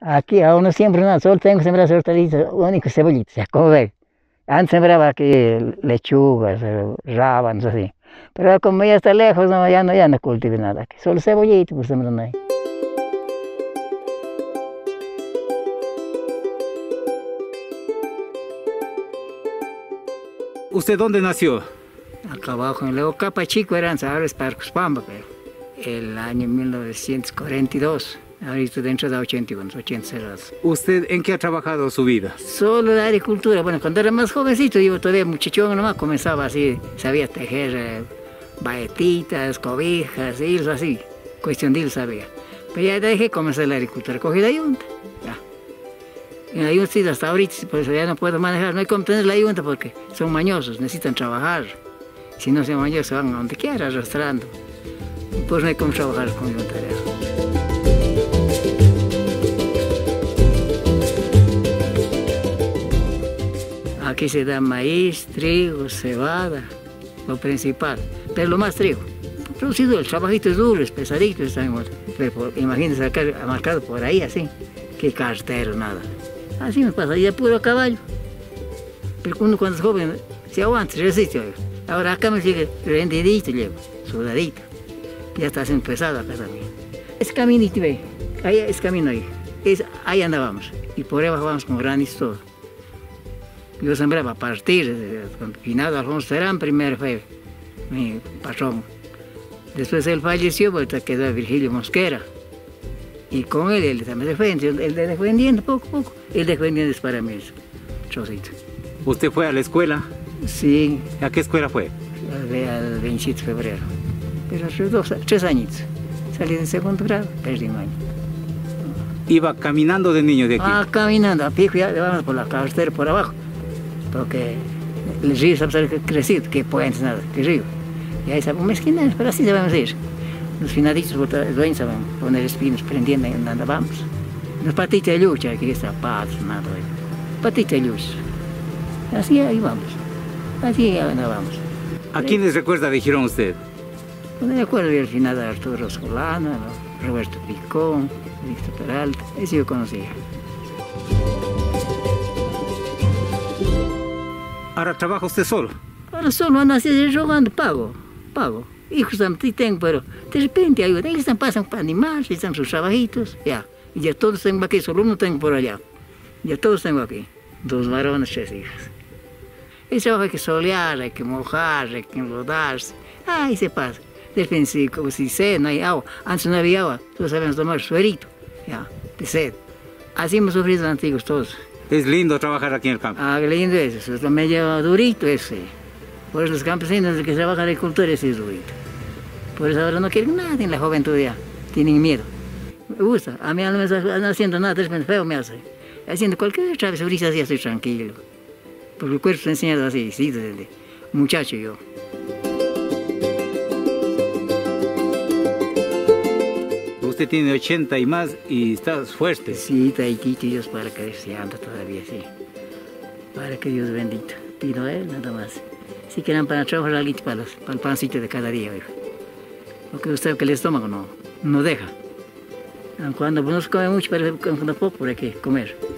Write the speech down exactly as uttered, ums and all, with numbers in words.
Aquí aún no siembro nada, solo tengo sembradas hortalizas, único cebollitas, ya como ve. Antes sembraba aquí lechugas, eh, rábanos así. Pero como ya está lejos, no, ya no, ya no cultivo nada aquí. Solo cebollitas pues sembrando ahí. ¿Usted dónde nació? Acá abajo, en Leo Capa Chico eran sabores para Cuspamba, pero el año mil novecientos cuarenta y dos. Ahorita dentro de ochenta y uno, ochenta cerrados. ¿Usted en qué ha trabajado su vida? Solo la agricultura. Bueno, cuando era más jovencito, yo todavía muchachón nomás, comenzaba así, sabía tejer eh, baetitas, cobijas, hilos así. Cuestión de hilos sabía. Pero ya dejé comenzar la agricultura, cogí la yunta. Ya. En la yunta sí, hasta ahorita, por eso ya no puedo manejar, no hay como tener la yunta porque son mañosos, necesitan trabajar. Si no son mañosos, se van a donde quiera arrastrando. Pues no hay como trabajar con yunta. Aquí se da maíz, trigo, cebada, lo principal, pero lo más trigo. Producido, el trabajito es duro, es pesadito, pero imagínense acá marcado por ahí así, qué cartero, nada. Así me pasa, y de puro caballo. Pero uno cuando es joven se aguanta, se resiste. Ahora acá me sigue rendidito, llevo, sudadito. Ya está haciendo pesado acá también. Es caminito, ve, ahí es camino ahí, es, ahí andábamos, y por ahí vamos con granizo todo. Yo sembraba a partir, con finado Alfonso Terán, primero fue mi patrón. Después él falleció, porque quedó Virgilio Mosquera. Y con él, él también defendió, él defendiendo poco a poco, él defendiendo para mí, trocito. ¿Usted fue a la escuela? Sí. ¿A qué escuela fue? Al veintisiete de febrero. Pero hace dos, tres añitos. Salí de segundo grado, perdí un año. ¿Iba caminando de niño de aquí? Ah, caminando, a pico, ya vamos por la carretera por abajo. Porque el río sabe que ha crecido, que puentes nada, que río. Y ahí sabe un esquina, pero así debemos ir. Los finaditos, los dueños saben poner espinos, prendiendo y andábamos. Los patitas de lucha, aquí zapatos, nada. Patitas de lucha. Así ahí vamos. Así andábamos. ¿A quiénes recuerda de Girón usted? Pues me acuerdo del finado de Arturo Solano, Roberto Picón, Víctor Peralta, ese yo conocía. ¿Ahora trabaja usted solo? Ahora solo ando así rogando, pago, pago. Hijos también tengo, pero de repente ayuda. Ellos están pasando para animales, están sus trabajitos, ya. Y ya todos tengo aquí, solo uno tengo por allá. Ya todos tengo aquí. Dos varones, tres hijas. Ese trabajo hay que solear, hay que mojar, hay que enrodarse. Ahí se pasa. De repente, si, si sed, no hay agua. Antes no había agua, todos sabemos tomar suerito, ya, de sed. Así hemos sufrido los antiguos todos. Es lindo trabajar aquí en el campo. Ah, qué lindo es, eso es lo medio durito ese. Por eso los campesinos que trabajan en agricultura ese es durito. Por eso ahora no quieren nada en la juventud ya, tienen miedo. Me gusta, a mí no me está haciendo nada, tres meses feo me hace. Haciendo cualquier travesurita así estoy tranquilo. Porque el cuerpo está enseñado así, sí, desde muchacho yo. Usted tiene ochenta y más y está fuerte. Sí, taitito Dios para que se anda todavía, sí. Para que Dios bendito. Pido a Él nada más. Si quieren para trabajar algo para, los, para el pancito de cada día, hijo. Porque usted que el estómago no, no deja. Cuando no se come mucho, pero cuando poco hay que comer.